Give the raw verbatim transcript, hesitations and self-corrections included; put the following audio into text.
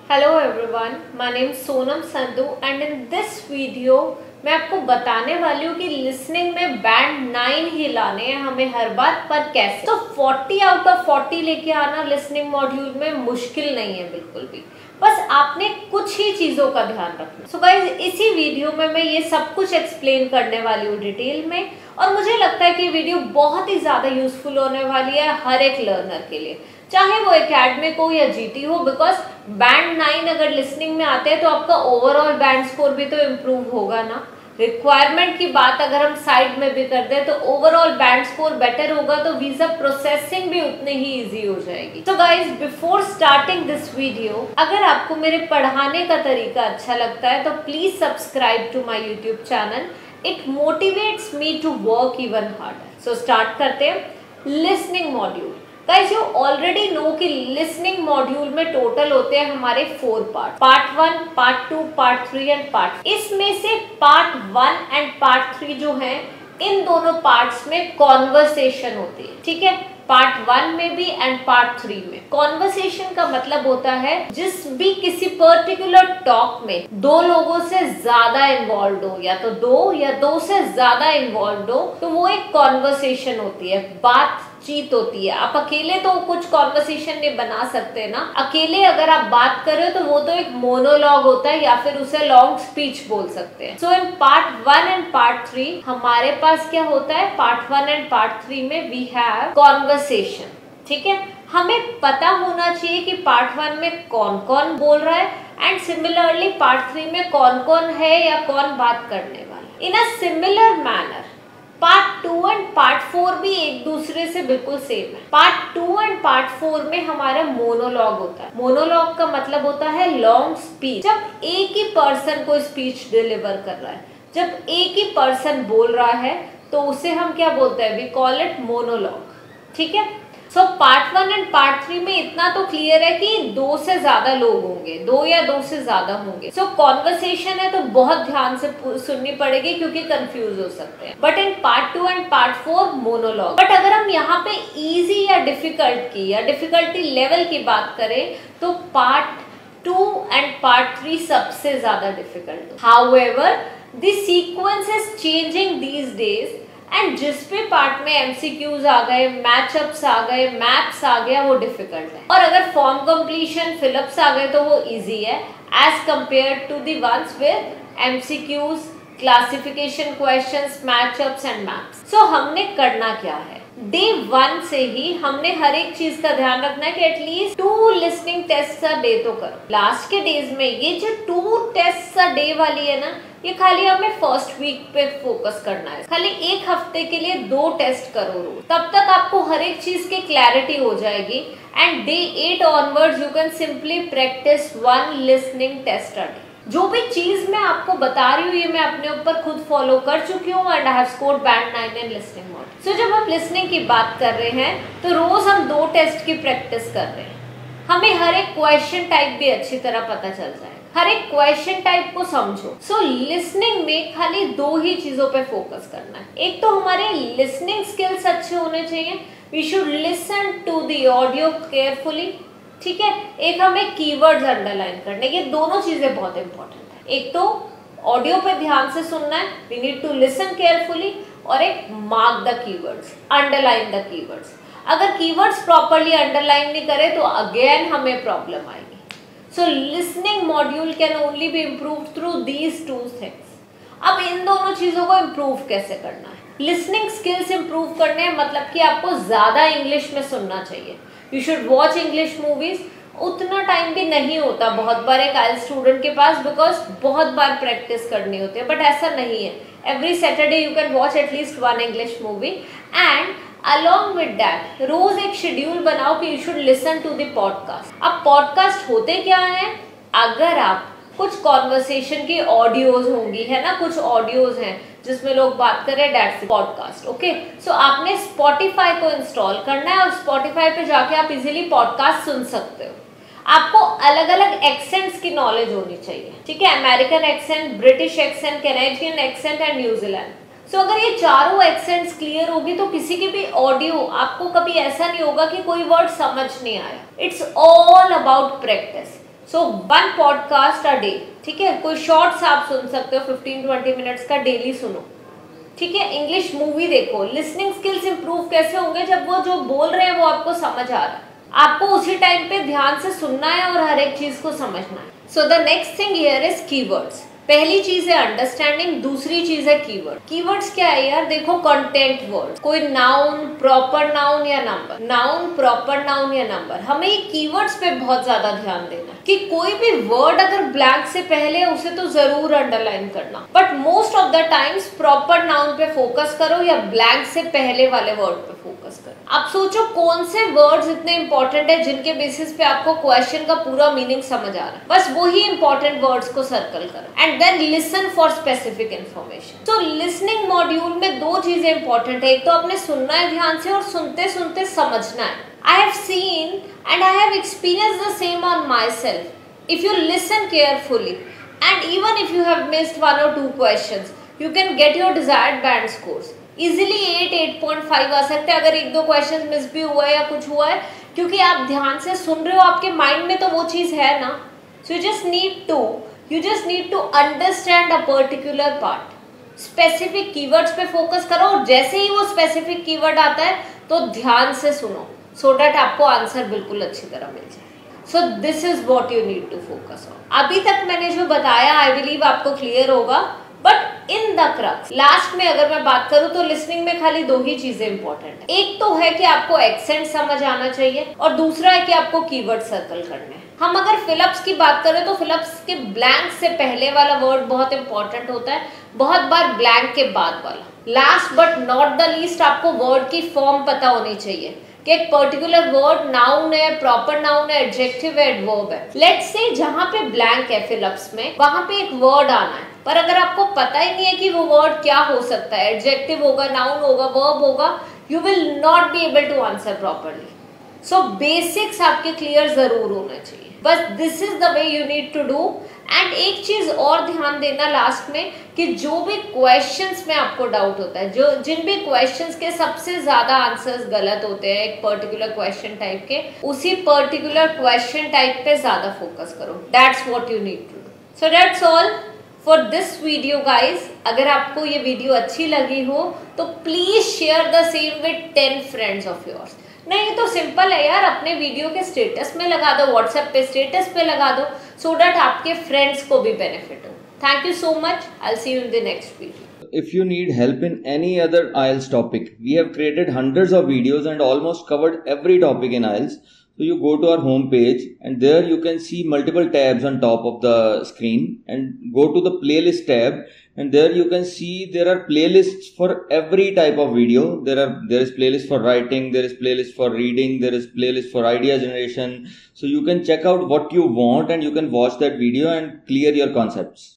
Hello everyone, my name Sonam Sandhu and in this video मैं आपको बताने वाली हूँ कि लिसनिंग में बैंड नाइन ही लाने हैं हमें हर बार, पर कैसे। तो फोर्टी आउट ऑफ फोर्टी लेके आना लिसनिंग मॉड्यूल में मुश्किल नहीं है बिल्कुल भी, बस आपने कुछ ही चीजों का ध्यान रखना। सो गाइस, इसी वीडियो में मैं ये सब कुछ एक्सप्लेन करने वाली हूँ डिटेल में, और मुझे लगता है कि वीडियो बहुत ही ज्यादा यूजफुल होने वाली है हर एक लर्नर के लिए, चाहे वो एकेडमिक हो या जीटी हो। बिकॉज बैंड नाइन अगर लिसनिंग में आते हैं तो आपका ओवरऑल बैंड स्कोर भी तो इम्प्रूव होगा ना। रिक्वायरमेंट की बात अगर हम साइड में भी कर दें तो ओवरऑल बैंड स्कोर बेटर होगा, तो वीजा प्रोसेसिंग भी उतनी ही इजी हो जाएगी। तो guys, before starting this video, अगर आपको मेरे पढ़ाने का तरीका अच्छा लगता है तो please subscribe to my YouTube channel. It motivates me to work even harder. So start करते हैं listening module. Guys, you already know कि लिसनिंग मॉड्यूल में टोटल होते हैं हमारे four part, part one, part two, part three and part. इसमें से part one and part three जो है, इन दोनों पार्ट्स में कॉन्वर्सेशन होती है, ठीक है। पार्ट वन में भी एंड पार्ट थ्री में। कॉन्वर्सेशन का मतलब होता है जिस भी किसी पर्टिकुलर टॉक में दो लोगों से ज्यादा इन्वॉल्व हो, या तो दो या दो से ज्यादा इन्वॉल्व हो, तो वो एक कॉन्वर्सेशन होती है, बातचीत होती है। आप अकेले तो कुछ कॉन्वर्सेशन नहीं बना सकते ना। अकेले अगर आप बात कर रहे हो तो वो तो एक मोनोलॉग होता है, या फिर उसे लॉन्ग स्पीच बोल सकते हैं। So in part one and part three हमारे पास क्या होता है, part one and part three में वी हैव कॉन्वर्सेशन, ठीक है। हमें पता होना चाहिए कि पार्ट वन में कौन कौन बोल रहा है, एंड सिमिलरली पार्ट थ्री में कौन कौन है या कौन बात करने वाला। In a similar manner part two and part four भी एक दूसरे से बिल्कुल सेम है। Part two and part four में हमारा मोनोलॉग होता है। मोनोलॉग का मतलब होता है लॉन्ग स्पीच। जब एक ही पर्सन को स्पीच डिलीवर कर रहा है, जब एक ही पर्सन बोल रहा है, तो उसे हम क्या बोलते हैं, वी कॉल इट मोनोलॉग, ठीक है। So part one and part three में इतना तो क्लियर है कि दो से ज्यादा लोग होंगे, दो या दो से ज्यादा होंगे। सो so, कॉन्वर्सेशन है तो बहुत ध्यान से सुननी पड़ेगी क्योंकि कंफ्यूज हो सकते हैं। But in part two and part four monologue. But अगर हम यहाँ पे इजी या डिफिकल्ट की या डिफिकल्टी लेवल की बात करें तो part two and part three सबसे ज्यादा difficult. However the sequence is changing these days, and जिस भी पार्ट में एमसीक्यूज आ गए, मैचअप्स आ गए, मैप्स आ गया, वो डिफिकल्ट है। और अगर फॉर्म कंप्लीशन, फिलअप्स आ गए तो वो इजी है as compared to the ones with MCQs, classification questions, matchups and maps. So हमने करना क्या है, डे वन से ही हमने हर एक चीज का ध्यान रखना है कि at least two listening test a day तो करो। लास्ट के डेज में ये जो टू टेस्ट अ डे वाली है ना, ये खाली हमें फर्स्ट वीक पे फोकस करना है। खाली एक हफ्ते के लिए दो टेस्ट करो रोज, तब तक आपको हर एक चीज की क्लैरिटी हो जाएगी। And day eight onwards you can simply practice one listening test a day. जो भी चीज मैं आपको बता रही हूँ ये मैं अपने ऊपर खुद फॉलो कर चुकी हूँ, and I have scored band nine in listening mode. So जब हम लिसनिंग की बात कर रहे हैं तो रोज हम दो टेस्ट की प्रैक्टिस कर रहे हैं। हमें हर एक क्वेश्चन टाइप भी अच्छी तरह पता चल जाए, हर एक क्वेश्चन टाइप को समझो। सो so, लिसनिंग में खाली दो ही चीजों पे फोकस करना है। एक तो हमारे लिसनिंग स्किल्स अच्छे होने चाहिए, we should listen to the audio carefully, ठीक है। एक हमें कीवर्ड्स अंडरलाइन करने, ये दोनों चीजें बहुत इंपॉर्टेंट है। एक तो ऑडियो पे ध्यान से सुनना है, we need to listen carefully, और एक mark the keywords, underline the keywords. अगर कीवर्ड्स प्रॉपरली अंडरलाइन नहीं करे तो अगेन हमें प्रॉब्लम आएगी। So listening module can only be improved through these two things. अब इन दोनों चीजों को इम्प्रूव कैसे करना है, लिसनिंग स्किल्स इम्प्रूव करने हैं, मतलब कि आपको ज्यादा इंग्लिश में सुनना चाहिए। You should watch English movies. उतना टाइम भी नहीं होता बहुत बार एक आइल स्टूडेंट के पास, बिकॉज बहुत बार प्रैक्टिस करनी होती है, बट ऐसा नहीं है। Every Saturday you can watch at least one English movie, and along with that रोज एक शेड्यूल बनाओ कि you should listen to the podcast. अब पॉडकास्ट होते क्या है, अगर आप कुछ कॉन्वर्सेशन की ऑडियोज होंगी, है ना, कुछ ऑडियोज हैं जिसमें लोग बात कर रहे हैं, दैट्स पॉडकास्ट, ओके। सो आपने स्पॉटिफाई को इंस्टॉल करना है, और स्पॉटिफाई पे जाके आप इजीली पॉडकास्ट सुन सकते हो। आपको अलग अलग एक्सेंट्स की नॉलेज होनी चाहिए, ठीक है। American accent, British accent, Canadian accent and New Zealand. So so, अगर ये चारों एक्सेंट्स क्लियर होगी तो किसी की भी ऑडियो आपको कभी ऐसा नहीं होगा कि कोई वर्ड समझ नहीं आया। It's all about practice. So one podcast a day, ठीक है। कोई शॉर्ट्स आप सुन सकते हो, फिफ्टीन ट्वेंटी मिनट्स का डेली सुनो, ठीक है। इंग्लिश मूवी देखो। लिसनिंग स्किल्स इंप्रूव कैसे होंगे? जब वो जो बोल रहे हैं वो आपको समझ आ रहा है, आपको उसी टाइम पे ध्यान से सुनना है और हर एक चीज को समझना है। So the next thing here is keywords. पहली चीज है अंडरस्टैंडिंग, दूसरी चीज है कीवर्ड। कीवर्ड्स क्या है यार? देखो, कंटेंट वर्ड, कोई नाउन, प्रॉपर नाउन या नंबर, नाउन, प्रॉपर नाउन या नंबर, हमें ये कीवर्ड्स पे बहुत ज्यादा ध्यान देना है कि कोई भी वर्ड अगर ब्लैंक से पहले है उसे तो जरूर अंडरलाइन करना, but most of the times proper noun पे फोकस करो या ब्लैंक से पहले वाले वर्ड पे फोकस करो। आप सोचो कौन से वर्ड्स इतने इंपॉर्टेंट है जिनके बेसिस पे आपको क्वेश्चन का पूरा मीनिंग समझ आ रहा है, बस वही इंपॉर्टेंट वर्ड्स को सर्कल करो and then listen for specific information. तो लिसनिंग मॉड्यूल में दो चीजें इंपॉर्टेंट है, एक तो आपने सुनना है ध्यान से और सुनते सुनते समझना है। I have seen and I have experienced the same on myself. If you listen carefully and even if you have missed one or two questions, you can get your desired band scores. Easily eight, eight point five आ सकते हैं अगर एक दो question miss भी हुआ है या कुछ हुआ है, क्योंकि आप ध्यान से सुन रहे हो, आपके माइंड में तो वो चीज़ है ना। So you just need to, you just need to understand a particular part. Specific keywords पे फोकस करो और जैसे ही वो स्पेसिफिक कीवर्ड आता है तो ध्यान से सुनो, सो so डैट आपको आंसर बिल्कुल अच्छी तरह मिल जाए। So this is what you need to focus on. अभी तक मैंने जो बताया आई बिलीव आपको क्लियर होगा, but in the crux last में अगर मैं बात करूं तो लिसनिंग में खाली दो ही चीजें इंपॉर्टेंट है। एक तो है कि आपको एक्सेंट समझ आना चाहिए और दूसरा है कि आपको कीवर्ड सर्कल करने हैं। हम अगर फिलअप्स की बात करें तो फिलअप्स के ब्लैंक से पहले वाला वर्ड बहुत इंपॉर्टेंट होता है, बहुत बार ब्लैंक के बाद वाला। Last but not the least आपको वर्ड की फॉर्म पता होनी चाहिए कि एक पर्टिकुलर वर्ड नाउन है, प्रॉपर नाउन है, एडजेक्टिव है, एडवर्ब है। लेट्स से जहां पे ब्लैंक है फिलअप्स में, वहां पे एक वर्ड आना है, पर अगर आपको पता ही नहीं है कि वो वर्ड क्या हो सकता है, एडजेक्टिव होगा, नाउन होगा, वर्ब होगा, you will not be able to answer properly. So basics आपके क्लियर जरूर होना चाहिए, बस this is the way you need to do. And एक चीज और ध्यान देना लास्ट में कि जो भी क्वेश्चंस में आपको डाउट होता है, जो जिन भी क्वेश्चंस के सबसे ज्यादा आंसर्स गलत होते हैं एक पर्टिकुलर क्वेश्चन टाइप के, उसी पर्टिकुलर क्वेश्चन टाइप पे ज्यादा फोकस करो। That's what you need to do. So that's all for this video guys. अगर आपको ये वीडियो अच्छी लगी हो तो please share the same with ten friends of yours. नहीं तो सिंपल है यार, अपने वीडियो के स्टेटस में लगा दो, व्हाट्सएप पे स्टेटस पे लगा दो, सो दैट आपके फ्रेंड्स को भी बेनिफिट हो। Thank you so much, I will see you in the next video. If you need help in any other I E L T S topic, we have created hundreds of videos and almost covered every topic in I E L T S. So you go to our home page and there you can see multiple tabs on top of the screen, and go to the playlist tab, and there you can see there are playlists for every type of video. There are there is playlist for writing, there is playlist for reading, there is playlist for idea generation. So you can check out what you want and you can watch that video and clear your concepts.